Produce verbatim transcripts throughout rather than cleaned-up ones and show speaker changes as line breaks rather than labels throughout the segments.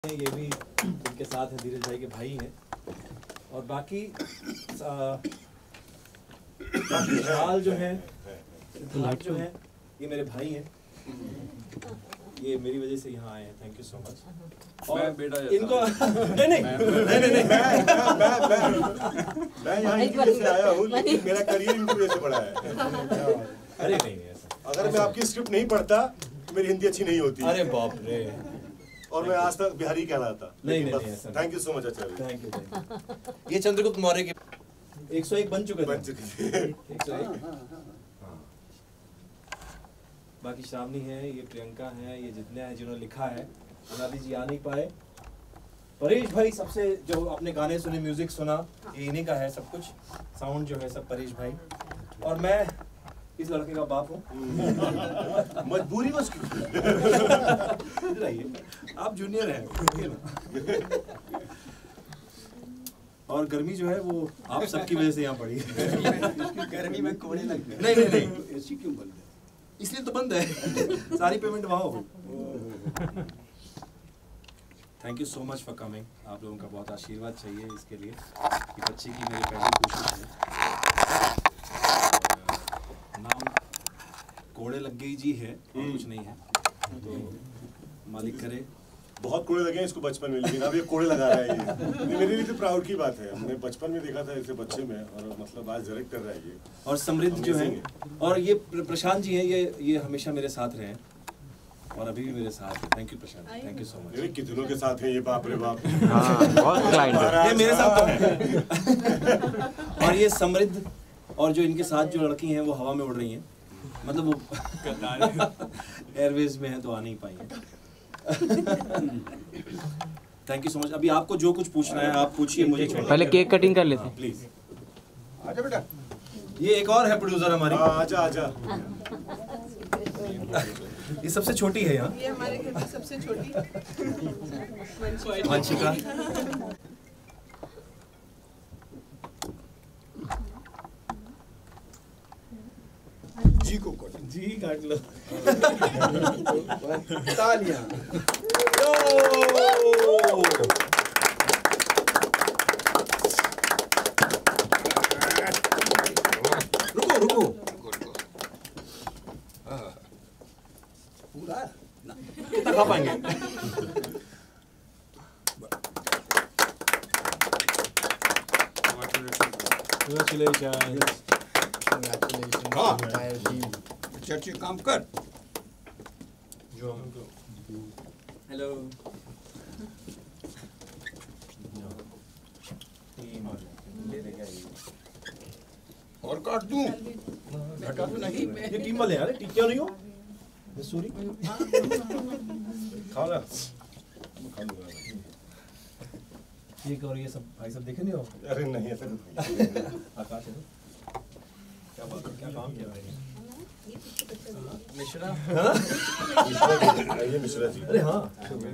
ये भी इनके साथ हैं, धीरज भाई के भाई हैं। और बाकी हाल जो है सिद्धार्थ जो है ये मेरे भाई हैं, ये मेरी वजह से यहाँ आए हैं। Thank you so much. और बेटा इनको नहीं नहीं नहीं नहीं नहीं
मैं मैं मैं यहाँ इनकी वजह से आया हूँ, लेकिन मेरा करियर इनकी वजह से बढ़ा है।
अरे नहीं नहीं ऐसा,
अगर मैं आपकी स्क्रिप्ट नहीं पढ़ता मेरी हिंदी अच्छी नहीं होती।
अरे बाप रे, और
मैं आज तक बिहारी कहलाता।
नहीं नहीं ऐसा।
Thank you so much Acharya.
Thank you. ये चंद्रगुप्त मौर्य के एक सौ एक बन चुके
बन चुके थे।
एक सौ एक। बाकी श्रावणी है, ये प्रियंका है, ये जितने हैं जिन्होंने लिखा है। अनादि जी आ नहीं पाए। परेश भाई सबसे जो आपने गाने सुने, म्यूजिक सुना, ये इन्हीं का है सब कुछ। साउंड जो है सब परेश भाई। और मैं इस लड़के का बाप हूँ।
मजबूरी बस।
इधर आइए, आप जूनियर हैं। और गर्मी जो है वो आप सबकी वजह से यहाँ पड़ी है।
गर्मी में कोड़े लग गए।
नहीं नहीं नहीं, एसी क्यों बंद है? इसलिए तो बंद है। सारी पेमेंट वहाँ हो गई। Thank you so much for coming. आप लोगों का बहुत आशीर्वाद चाहिए इसके लिए कि बच्चे की मेरी पहली कोशिश है। नाम कोड़े लग गई जी है और कुछ नहीं है, तो मालिक करे।
बहुत कोड़े लगे हैं इसको बचपन में, लेकिन अब ये कोड़े लगा रहा है। ये मेरे लिए तो प्राउड की बात है। हमने बचपन में देखा था इसे बच्चे में, और मतलब आज डायरेक्ट कर रहा है ये।
और समृद्ध जो है, और ये प्रशांत जी हैं, ये ये हमेशा मेरे साथ रहे और अभी भी मेरे साथ हैं। Thank you Prashant, thank you so much.
कितनों के साथ हैं ये, बाप रे बाप।
बहुत क्लाइंट है
ये मेरे साथ तो है। और ये समृद्ध और जो इनके साथ जो लड़की हैं वो हवा में उड़ रही हैं, मतलब वो एयरवेज में हैं तो आ नहीं पाई हैं। Thank you so much. अभी आपको जो कुछ पूछना है आप पूछिए मुझे।
पहले केक कटिंग कर लेते हैं
प्लीज।
आजा बेटा।
ये एक और है प्रोड्यूसर हमारी।
आजा आजा।
ये सबसे छोटी है यहाँ।
ये हमारे घर की सबसे छोटी
वंशिका।
जी को काट।
जी काट लो।
तालियां।
रुको रुको।
पूरा
कितना खा पाएंगे? Congratulations.
चर्चे काम कर।
हेलो।
और काट दूं? घटा तो नहीं।
ये टीम वाले यार, टीम क्यों नहीं हो? सूरी खाओ ना। ये और ये सब भाई सब देखे नहीं हो?
अरे नहीं ऐसा
आकाश है क्या बात है, क्या काम किया भाई ने? मिश्रा
ये मिश्रा जी।
अरे हाँ,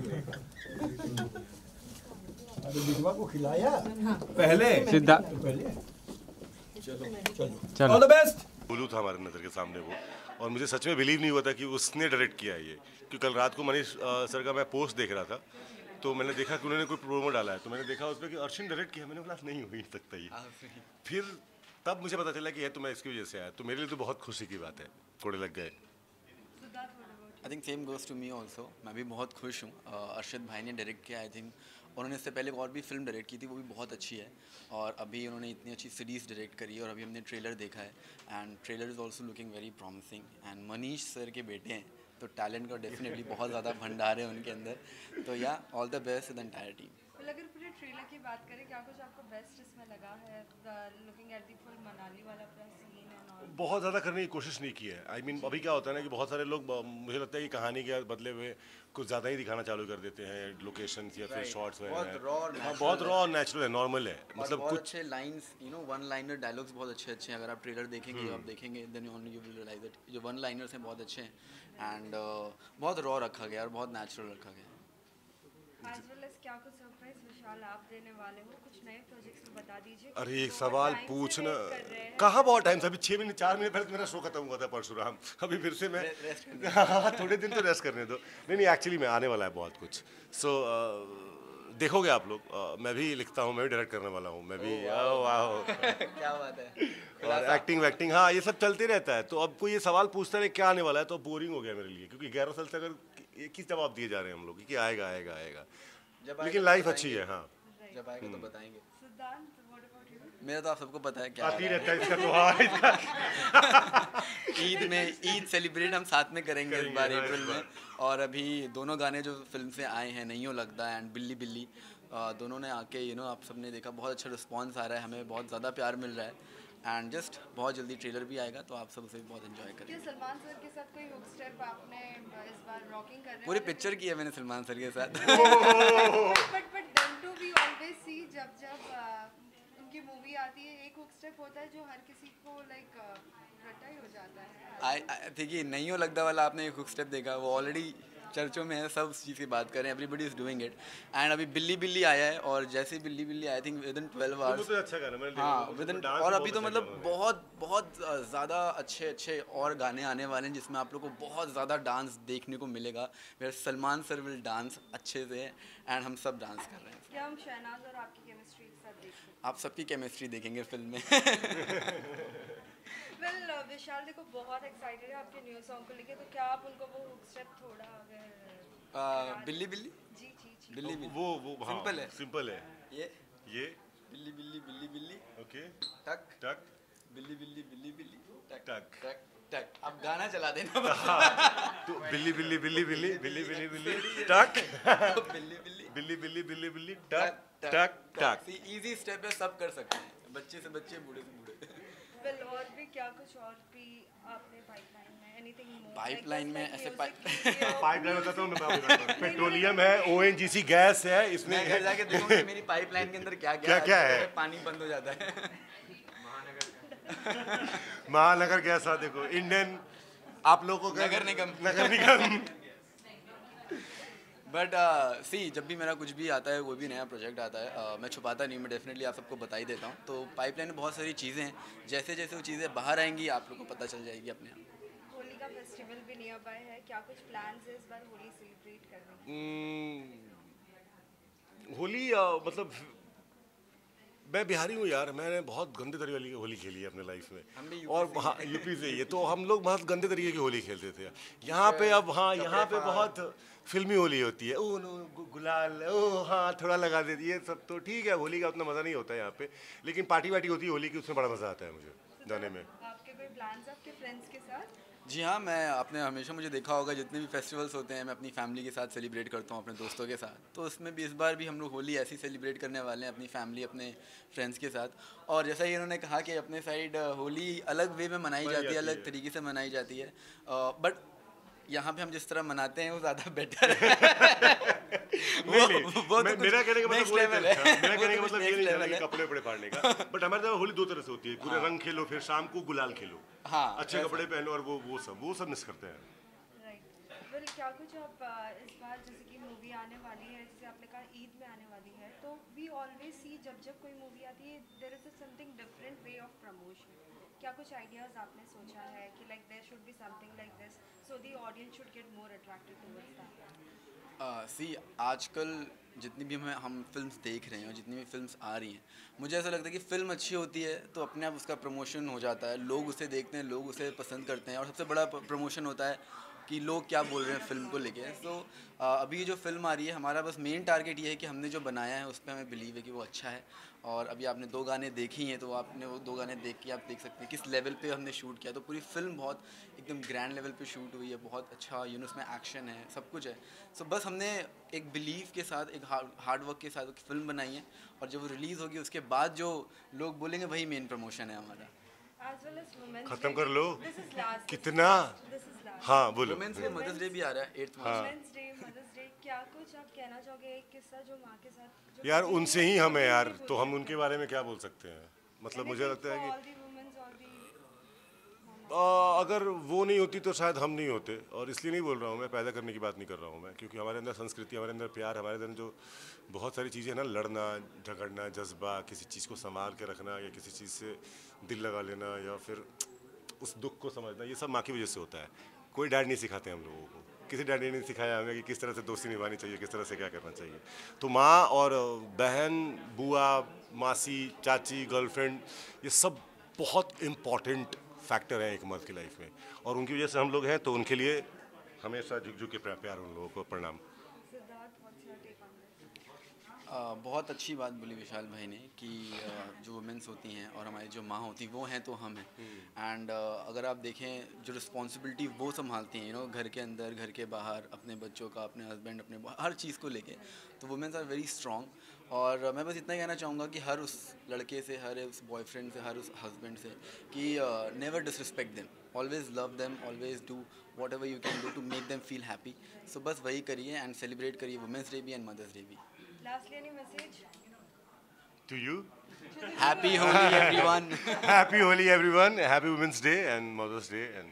अरे बिजवा को खिलाया
पहले
सिद्धार्थ।
पहले
चलो चलो
चलो
ऑल द बेस्ट।
बोलू था हमारे नज़र के सामने वो, और मुझे सच में बिलीव नहीं हुआ था कि उसने डायरेक्ट किया है ये। क्योंकि कल रात को मनीष सर का मैं पोस्ट देख रहा था, तो मैंने देखा कि उन्होंने कोई प्रोमो डाला है, तो मैंने देखा उस पर कि अर्शिन डायरेक्ट किया। मैंने बोला नहीं हो ही सकता ये। फिर तब मुझे पता चला कि ये तो मैं इसकी वजह से आया, तो मेरे लिए तो बहुत खुशी की बात है। कोड़े लग गए।
I think same goes to me also. मैं भी बहुत खुश हूँ। अर्शद भाई ने डायरेक्ट किया। आई थिंक उन्होंने इससे पहले और भी फिल्म डायरेक्ट की थी, वो भी बहुत अच्छी है। और अभी उन्होंने इतनी अच्छी सीरीज़ डायरेक्ट करी है, और अभी हमने ट्रेलर देखा है and trailer is also looking very promising. And Manish sir के बेटे हैं, तो टैलेंट का डेफिनेटली बहुत ज़्यादा भंडार है उनके अंदर। तो yeah all the best the entire team.
अगर पूरे ट्रेलर की बात करें, क्या कुछ आपको बेस्ट इसमें लगा है? Looking at the full Manali वाला पूरा सीन एंड ऑल।
बहुत ज़्यादा करने की कोशिश नहीं की है। आई I मीन mean, अभी क्या होता है ना कि बहुत सारे लोग, मुझे लगता है कि कहानी के बदले हुए कुछ ज़्यादा ही दिखाना चालू कर देते हैं, लोकेशन या फिर शॉर्ट्स में।
बहुत रॉ
बहुत रॉ नेचुरल है, नॉर्मल है। मतलब
बहुत
कुछ
अच्छे lines, you know one liner dialogues बहुत अच्छे अच्छे हैं। अगर आप ट्रेलर देखेंगे, आप देखेंगे, then only you will realize that जो वन लाइनर्स हैं बहुत अच्छे हैं। एंड uh, बहुत रॉ रखा गया और बहुत नेचुरल रखा गया।
As well as क्या कुछ सरप्राइज विशाल आप देने वाले हो, कुछ नए प्रोजेक्ट्स बता दीजिए।
अरे एक
बहुत
सवाल
time से
पूछना
wait कर रहे हैं।
कहाँ बहुत टाइम से, अभी छः मिनट चार मिनट पहले तो मेरा शो खत्म हुआ था परशुराम, अभी फिर से मैं हाँ थोड़े दिन तो रेस्ट करने दो। नहीं नहीं एक्चुअली मैं आने वाला है बहुत कुछ, सो देखोगे आप लोग। uh, मैं भी लिखता हूँ, मैं भी डायरेक्ट करने वाला हूँ, मैं भी वाह
क्या बात है।
और एक्टिंग वैक्टिंग हाँ ये सब चलते रहता है। तो अब कोई ये सवाल पूछता है क्या आने वाला है तो बोरिंग हो गया मेरे लिए, क्योंकि ग्यारह साल से अगर एक ही जवाब दिए जा रहे हैं हम लोग कि आएगा आएगा आएगा, लेकिन लाइफ अच्छी है। हाँ
जब आएगा तो बताएंगे।
सिद्धांत, what about you?
मेरा तो आप सबको पता है क्या
आती रहता है इसका तो हाँ इसका
ईद में ईद सेलिब्रेट हम साथ में करेंगे इस बार अप्रैल में। और अभी दोनों गाने जो फिल्म से आए हैं, नहीं हो लगता एंड बिल्ली बिल्ली, अ, दोनों ने आके यू नो आप सबने देखा बहुत अच्छा रिस्पांस आ रहा है, हमें बहुत ज़्यादा प्यार मिल रहा है एंड जस्ट बहुत जल्दी ट्रेलर भी आएगा तो आप सब उसे बहुत एंजॉय
क्या
करेंगे।
सलमान सर के साथ कोई हुक स्टेप आपने इस बार रॉकिंग कर रहे हैं?
पूरी पिक्चर की है मैंने सलमान सर के साथ।
But but them too we always see जब जब uh, उनकी मूवी आती है एक हुक स्टेप होता है जो हर किसी को लाइक रटा ही हो जाता है।
आई देखिए नहीं हो लगता वाला आपने एक हुक स्टेप देखा, वो ऑलरेडी चर्चों में है, सब चीज़ की बात करें, everybody is doing it. And अभी बिल्ली बिल्ली आया है और जैसे बिल्ली बिल्ली I think within twelve hours,
अच्छा गाना मैंने
हाँ विद इन, और अभी तो मतलब बहुत बहुत ज़्यादा अच्छे अच्छे और गाने आने वाले हैं जिसमें आप लोग को बहुत ज़्यादा डांस देखने को मिलेगा। मेरे सलमान सर विल डांस अच्छे से एंड हम सब डांस कर रहे हैं।
क्या हम शहनाज और आपकी केमिस्ट्री एक साथ देख सकते
आप सबकी केमिस्ट्री देखेंगे फिल्म में।
वेल विशाल देखो बहुत एक्साइटेड है आपके न्यू सॉन्ग को लेके, तो क्या आप उनको वो हुक स्टेप थोड़ा अगर
आ, बिल्ली बिल्ली
जी जी जी
बिल्ली बिल्ली
वो वो हाँ,
सिंपल है
सिंपल है
ये
ये
बिल्ली बिल्ली बिल्ली बिल्ली
ओके
टक
टक
बिल्ली बिल्ली बिल्ली बिल्ली टक
टक
टक टक। अब गाना चला देना।
तो बिल्ली बिल्ली बिल्ली बिल्ली बिल्ली बिल्ली बिल्ली टक
बिल्ली बिल्ली
बिल्ली बिल्ली बिल्ली बिल्ली टक टक टक।
इजी स्टेप है, सब कर सकते हैं, बच्चे से बच्चे बूढ़े से बूढ़े।
वेल और भी क्या कुछ और भी आपने पाइपलाइन में एनीथिंग मोर
पाइपलाइन में ऐसे
पाइपलाइन बताता हूँ मैं, पेट्रोलियम है, ओएनजीसी गैस है, इसमें
मैं घर जाके देखूंगा मेरी पाइपलाइन के अंदर क्या
क्या क्या है।
पानी बंद हो जाता है।
महानगर गैस है, देखो इंडियन आप लोगों को
नगर निगम
नगर निगम।
बट सी जब भी मेरा कुछ भी आता है, कोई भी नया प्रोजेक्ट आता है, uh, मैं छुपाता नहीं, मैं डेफिनेटली आप सबको बता ही देता हूँ। तो पाइपलाइन में बहुत सारी चीज़ें हैं, जैसे जैसे वो चीज़ें बाहर आएंगी आप लोग को पता चल जाएगी अपने आप।
होली का फेस्टिवल भी नियर बाय है, क्या कुछ प्लान्स है इस बार होली सेलिब्रेट करने के?
हम्म, होली आ, मतलब मैं बिहारी हूँ यार, मैंने बहुत गंदे तरीके की होली खेली है अपने लाइफ में।
हम भी
और हाँ यूपी से ये तो हम लोग बहुत गंदे तरीके की होली खेलते थे। यहाँ पे अब हाँ यहाँ पे बहुत फिल्मी होली होती है, ओ नो गु, गुलाल ओ हाँ थोड़ा लगा देती है सब, तो ठीक है होली का उतना मज़ा नहीं होता है यहाँ पे, लेकिन पार्टी वार्टी होती है होली की, उसमें बड़ा मज़ा आता है मुझे जाने में।
आपके कोई प्लान्स आपके फ्रेंड्स के साथ?
जी हाँ, मैं आपने हमेशा मुझे देखा होगा जितने भी फेस्टिवल्स होते हैं मैं अपनी फैमिली के साथ सेलिब्रेट करता हूँ, अपने दोस्तों के साथ। तो उसमें भी इस बार भी हम लोग होली ऐसी सेलिब्रेट करने वाले हैं अपनी फैमिली अपने फ्रेंड्स के साथ। और जैसा ही इन्होंने कहा कि अपने साइड होली अलग वे में मनाई जाती है, अलग तरीके से मनाई जाती है, बट यहाँ पे हम जिस तरह मनाते हैं वो ज़्यादा बेटर है।
नहीं, नहीं,
वो
मैं,
तो
मेरा कहने का मतलब वो
लेवल
नहीं
है,
था, मेरा
वो
कहने
तो
का मतलब ये
next
नहीं था
level
कि
है।
कपड़े वपड़े फाड़ने का, बट हमारे तरफ होली दो तरह से होती है, पूरे रंग खेलो फिर शाम को गुलाल खेलो,
हाँ
अच्छे कपड़े पहनो और वो वो सब वो सब मिस करते हैं।
राइट वेल क्या कुछ आप uh, इस बार जैसे कि मूवी आने वाली है, जैसे आपने कहा ईद में आने वाली है, तो वी ऑलवेज सी जब जब कोई मूवी आती है there is something different way of promotion. क्या कुछ आइडियाज आपने सोचा है कि like there should be something like this so the audience should get more attracted towards that?
See आजकल जितनी भी हमें हम फिल्म्स देख रहे हैं और जितनी भी फिल्म्स आ रही हैं, मुझे ऐसा लगता है कि फ़िल्म अच्छी होती है तो अपने आप उसका प्रमोशन हो जाता है, लोग उसे देखते हैं, लोग उसे पसंद करते हैं, और सबसे बड़ा प्रमोशन होता है कि लोग क्या बोल रहे हैं फ़िल्म को लेके। सो so, अभी जो फिल्म आ रही है हमारा बस मेन टारगेट ये है कि हमने जो बनाया है उस पर हमें बिलीव है कि वो अच्छा है। और अभी आपने दो गाने देखे ही हैं तो आपने वो दो गाने देख के आप देख सकते हैं किस लेवल पे हमने शूट किया। तो पूरी फिल्म बहुत एकदम ग्रैंड लेवल पे शूट हुई है, बहुत अच्छा यू नो उसमें एक्शन है, सब कुछ है। सो so, बस हमने एक बिलीव के साथ एक हार्ड वर्क के साथ एक फिल्म बनाई है, और जब वो रिलीज़ होगी उसके बाद जो लोग बोलेंगे वही मेन प्रमोशन है हमारा।
खत्म कर लो
दिस इज लास्ट
कितना,
दिस इज लास्ट
हाँ बोलो।
वुमेन्स डे, मदर्स डे भी आ रहा है eighth March.
Women's day, mother's day, क्या कुछ आप कहना चाहोगे एक किस्सा जो माँ के साथ जो
यार
कभी
उनसे
नहीं
ही हम है
कभी
यार,
नहीं
तो
बोल
हम उनके बारे में क्या बोल सकते हैं, मतलब मुझे लगता है
all
कि
the women's, all the
आ, अगर वो नहीं होती तो शायद हम नहीं होते, और इसलिए नहीं बोल रहा हूँ मैं, पैदा करने की बात नहीं कर रहा हूँ मैं, क्योंकि हमारे अंदर संस्कृति, हमारे अंदर प्यार, हमारे अंदर जो बहुत सारी चीज़ें हैं ना, लड़ना झगड़ना, जज्बा, किसी चीज़ को संभाल के रखना, या किसी चीज़ से दिल लगा लेना, या फिर उस दुख को समझना, ये सब माँ की वजह से होता है। कोई डैड नहीं सिखाते हम लोगों को, किसी डैड ने नहीं सिखाया हमें कि किस तरह से दोस्ती निभानी चाहिए, किस तरह से क्या करना चाहिए। तो माँ और बहन, बुआ, मासी, चाची, गर्लफ्रेंड, ये सब बहुत इम्पॉर्टेंट फैक्टर हैं एक मर्द की लाइफ में, और उनकी वजह से हम लोग हैं, तो उनके लिए हमेशा झुक झुक के प्यार उन लोगों को प्रणाम।
Uh, बहुत अच्छी बात बोली विशाल भाई ने कि uh, जो वुमेंस होती हैं और हमारी जो माँ होती वो हैं तो हम हैं। एंड uh, अगर आप देखें जो रिस्पॉन्सिबिलिटी वो संभालती हैं, यू नो, घर के अंदर, घर के बाहर, अपने बच्चों का, अपने हस्बैंड, अपने हर चीज़ को लेके, तो वुमेंस आर वेरी स्ट्रॉन्ग। और uh, मैं बस इतना ही कहना चाहूँगा कि हर उस लड़के से, हर उस बॉयफ्रेंड से, हर उस हस्बैंड से कि never disrespect them, always love them, always do whatever you can do to make them feel happy. So बस वही करिए एंड सेलिब्रेट करिए वुमेंस डे भी एंड मदर्स डे भी।
Lastly, any message?
To you?
Happy Holi everyone.
Happy Holi everyone. Happy Women's Day and Mother's Day and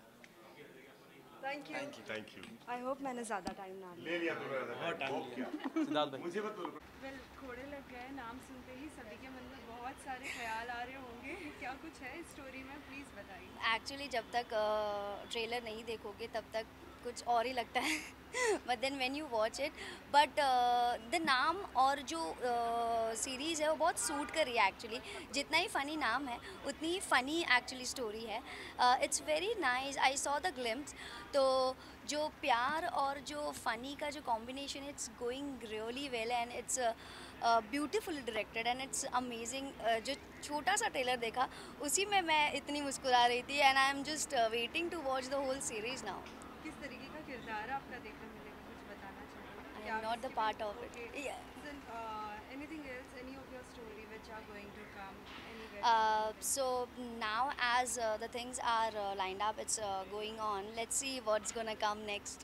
Thank you.
Thank you.
thank you.
I hope मैंने ज़्यादा time ना लिया।
ले लिया बहुत time लिया।
सिद्धार्थ भाई
मुझे मत बोलो।
वेल घोड़े लग गए, नाम सुनते ही सभी के मन में बहुत सारे ख्याल आ रहे होंगे, क्या कुछ है इस स्टोरी में, प्लीज़ बताइए।
एक्चुअली जब तक ट्रेलर नहीं देखोगे तब तक कुछ और ही लगता है, but then when you watch it, but the नाम और जो सीरीज़ uh, है वो बहुत सूट कर रही है एक्चुअली। जितना ही फ़नी नाम है उतनी ही फ़नी एक्चुअली स्टोरी है। It's very nice, I saw the glimpse. तो जो प्यार और जो फ़नी का जो combination, it's going really well and it's beautifully directed and it's amazing. जो छोटा सा ट्रेलर देखा उसी में मैं इतनी मुस्कुरा रही थी, and I am just waiting to watch the whole series now.
किस तरीके का किरदार आपका देखने मिलेगा, कुछ बताना चाहिए?
I am not the part of it.
Okay.
Yeah.
Then, uh, anything else, any of your story which are going to come anywhere?
Uh, so now as uh, the things are uh, lined up, it's uh, going on. Let's see what's gonna come next.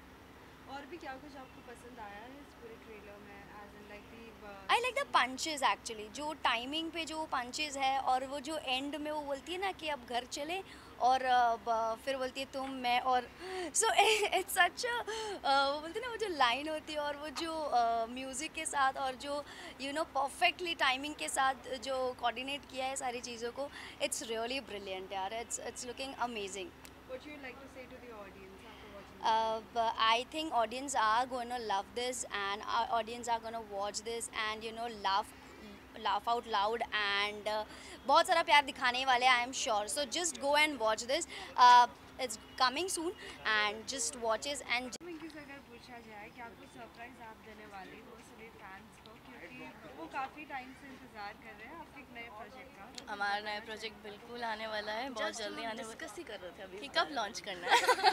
और भी क्या कुछ आपको पसंद आया है इस पूरे ट्रेलर में, as in like the
I like the punches actually. जो टाइमिंग पे जो punches है, और वो जो एंड में वो बोलती है ना कि अब घर चले, और uh, फिर बोलती है तुम, मैं, और सो इट्स सच, वो बोलती है ना वो जो लाइन होती है, और वो जो म्यूज़िक uh, के साथ, और जो यू नो परफेक्टली टाइमिंग के साथ जो कोऑर्डिनेट किया है सारी चीज़ों को, इट्स रियली ब्रिलियंट यार। It's it's looking amazing.
what you would like to say to the audience after watching?
Uh, but I think audience are going to love this, and our audience are going to watch this and you know laugh laugh out loud, and uh, बहुत सारा प्यार दिखाने वाले, I am sure. So just go and watch this. Uh, it's coming soon, and just watch it and
Minki से अगर पूछा जाए क्या कुछ सरप्राइज आप देने वाले हो सभी फैंस को, क्योंकि वो काफ़ी टाइम से इंतजार कर रहे हैं आपके एक नए प्रोजेक्ट का।
हमारा नया प्रोजेक्ट बिल्कुल आने वाला है, बहुत जल्दी आने वाला है। डिस्कस ही कर रहे थे अभी कि कब लॉन्च करना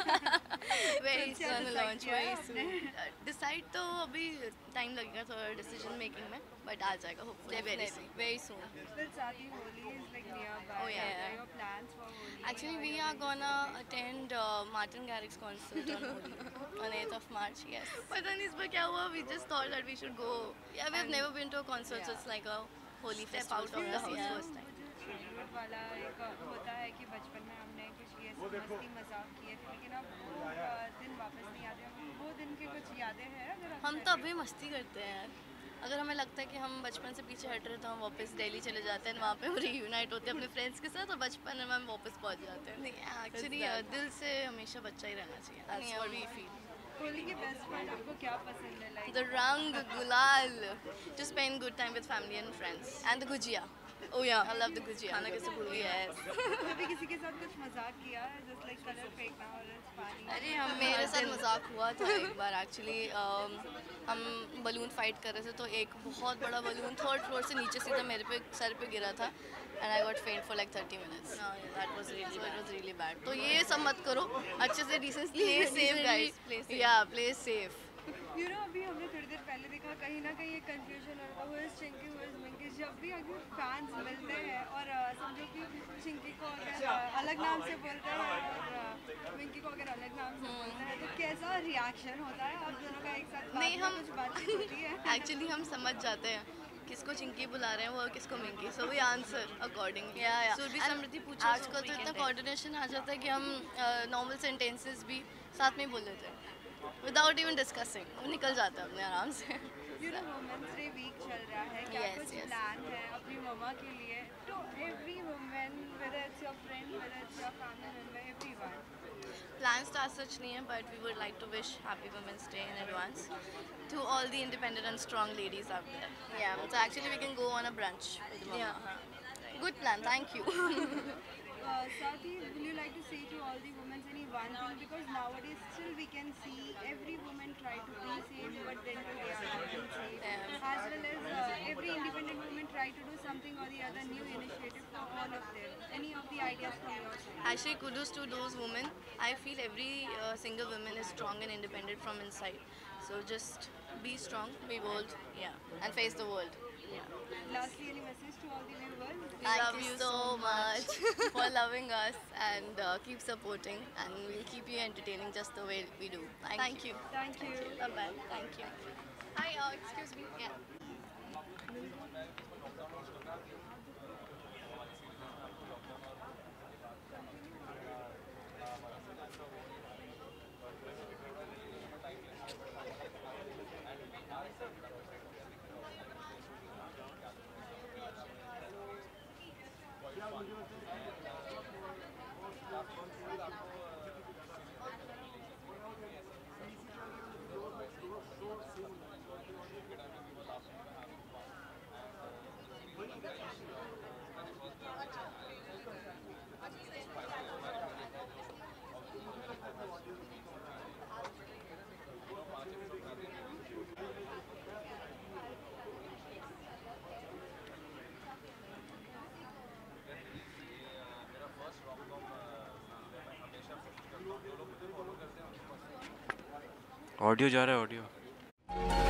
है। Very soon launch, very soon. Decide तो अभी टाइम लगेगा थोड़ा डिसीजन मेकिंग में, बट आ जाएगा hopefully very soon, very soon.
फिर साथ ही Holi is like nearby,
Oh, yeah, yeah.
Your plans for Holi?
Actually, we are gonna attend uh, Martin Garrix's concert on Holi on eighth of March. Yes. पता नहीं इस बार क्या हुआ? We just thought that we should go. Yeah, we have never been to a concert, so it's like a Holi festival out of the house first time.
Bollywood वाला एक होता है कि बचपन में हमने कुछ ये मस्ती मजाक किए थे, लेकिन अब वो अ, दिन वापस नहीं आते। वो दिन की कुछ यादें हैं अगर आप
हम तो अभी मस्ती करते हैं यार। अगर हमें लगता है कि हम बचपन से पीछे हट रहे तो हम वापस दिल्ली चले जाते हैं, वहाँ पे हम रीयूनाइट होते हैं अपने फ्रेंड्स के साथ, और बचपन में हम वापस पहुँच जाते हैं। नहीं एक्चुअली दिल से हमेशा बच्चा ही रहना चाहिए। That's what we feel.
Holi की बेस्ट पार्ट आपको क्या पसंद है? Like
The rang gulal, to spend good time with family and friends, and the gujia. Oh yeah, I love the gujia. खाना कैसे भूल गया? Yes.
कभी किसी के साथ कुछ मजाक किया है, जस्ट लाइक कलर फेंकना और पानी?
अरे हम मेरे साथ मजाक हुआ था एक बार एक्चुअली। हम बलून फाइट कर रहे थे, तो एक बहुत बड़ा बलून थर्ड फ्लोर से नीचे सीधा मेरे पे सर पे गिरा था, and I got faint for like thirty minutes. That was really bad, it was really bad. तो ये सब मत करो, अच्छे से decently play safe guys, yeah play safe.
You know अभी हमने थोड़ी देर पहले देखा कहीं ना कहीं एक कंफ्यूजन हो रहा था, who is Chinki, who is Minki. जब भी अगर फैंस मिलते हैं और uh, समझो कि चिंकी को अगर uh, अलग नाम से बोलते हैं और uh, मिंकी को अगर अलग नाम से बोलते हैं, तो कैसा रिएक्शन होता है आप दोनों का एक साथ?
नहीं, हम
कुछ बातचीत होती है?
एक्चुअली हम समझ जाते हैं किसको चिंकी बुला रहे हैं वो किसको Minki, so we answer accordingly.
Yeah, yeah.
Surabhi
And
Samriddhi पूछे
आजकल तो इतना
कोऑर्डिनेशन आ जाता है कि हम नॉर्मल सेंटेंसेस भी साथ में ही बोल लेते हैं विदाउट इवन डिस्कसिंग, वो निकल जाता है अपने आराम से।
You know women's day week चल रहा है, क्या
Yes,
कुछ
yes.
प्लान है अपनी मम्मा के लिए? तो every women, whether it's your friend, whether it's your family member, everyone.
Plans to as such नहीं है, but we would like to wish Happy Women's Day in advance to all the independent and strong ladies out there.
Yeah, so actually we can go on a brunch with mama.
Yeah.
Good plan, thank you.
Uh, Sathi, will you like to say to all the women any one thing? Because nowadays still we can see every woman try to be safe, but then they are not being safe.
Yeah.
As well as uh, every independent woman try to do something or the other new initiative for all of them. Any of the ideas from your side?
Actually, kudos to those women. I feel every uh, single woman is strong and independent from inside. So just be strong, be bold, yeah, and face the world. Yeah.
Lastly, any message to all the viewers?
We
Thank
love
you
you
so
so
much.
much for loving us and uh, keep supporting, and we'll keep you entertaining just the way we do. Thank,
Thank you. Thank you.
Bye bye. Thank you. Hi, uh, excuse me. Yeah.
Audio जा रहा है audio.